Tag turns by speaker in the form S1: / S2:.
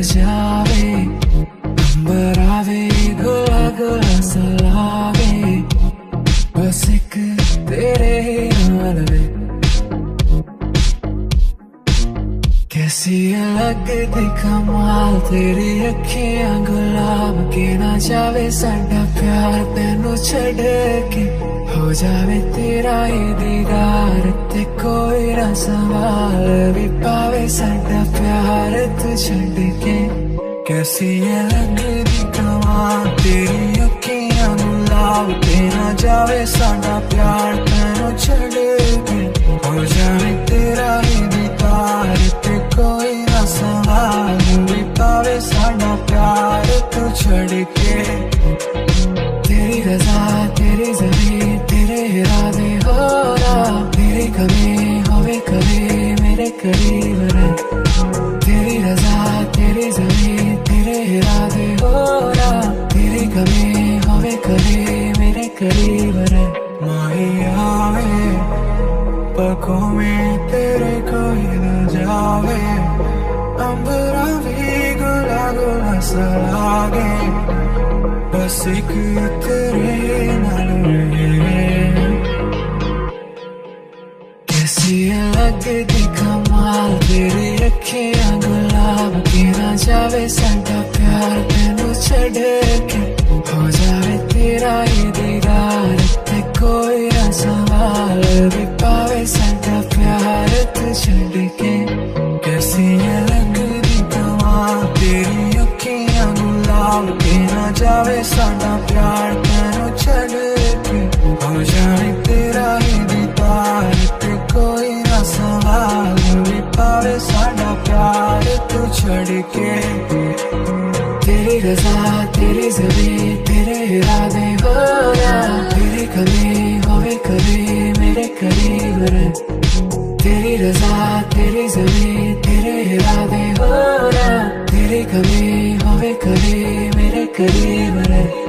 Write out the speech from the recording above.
S1: जावे, अंबर आवे, गला गला सलावे, बस एक तेरे नाल वे। कैसी अलग दी कमाल तेरी अखियां गुलाब के ना जावे साडा प्यार तेनू छड़ के, हो जावे तेरा ही दीदार ते कोई ना सवाल भी पावे साडा प्यार तू छड़ के। कैसी अलग दी कमाल तेरी अखियां गुलाब के ना जावे साडा प्यार तेनू छड़ के, हो जावे तेरा ही दीदार ते कोई ना सवाल भी पावे साडा प्यार तू छड़ के। तेरी रज़ा तेरी ज़मीं तेरे इरादे हो रहा, तेरी कमी होवे कभी मेरे करीब रह। तेरी रज़ा तेरी ज़मीं तेरे इरादे हो रहा, तेरी कमी होवे कभी मेरे करीब रह। माही आवे पलकों में तेरे कोई न जावे, अंबरा भी गुला गुला सा लागे, बस एक तेरे नाल रहे। कैसी अलग दी कमाल तेरी अखियां गुलाब के ना जावे साडा प्यार तेनू छड़ के, हो जावे तेरा ही दीदार ते कोई ना सवाल भी पावे साडा प्यार तू छड़ के। कैसी अलग दी कमाल तेरी अखियां गुलाब के ना जावे साडा प्यार तेनू छड़ के, हो जावे तेरा ही दीदार ते कोई ना सवाल भी पावे साडा प्यार तू छड़ के। तेरी रज़ा तेरी ज़मीं तेरे इरादे हो रहा, तेरी कमी होवे कभी मेरे करीब रह। तेरी रज़ा तेरी ज़मीं तेरे इरादे हो रहा, तेरी कमी होवे कभी मेरे करीब रह।